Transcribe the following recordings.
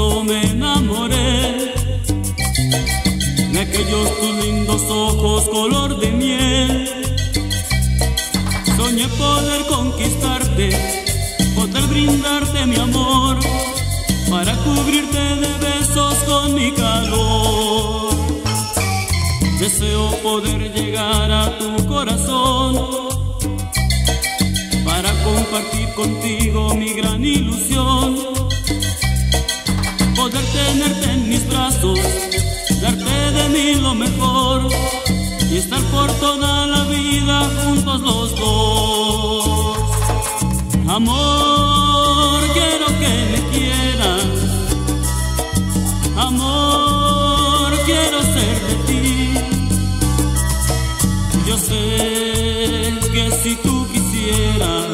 hermoso me enamoré de aquellos tus lindos ojos color de miel. Soñé poder conquistarte, poder brindarte mi amor, para cubrirte de besos con mi calor. Deseo poder llegar a tu corazón, para compartir contigo mi gran ilusión. Poder tenerte en mis brazos, darte de mí lo mejor, y estar por toda la vida juntos los dos. Amor, quiero que me quieras. Amor, quiero ser de ti. Yo sé que si tú quisieras,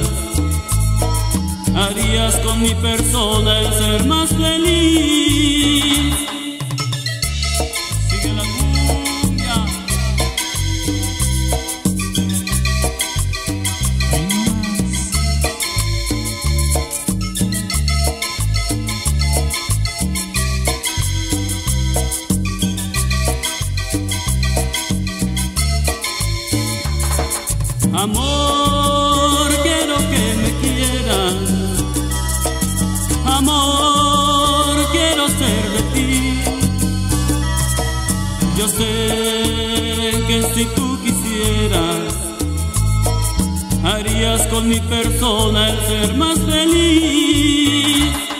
harías con mi persona el ser más feliz. Sigue la cumbia. Amor, quiero que me quieras. Amor, quiero ser de ti. Yo sé que si tú quisieras, harías con mi persona el ser más feliz.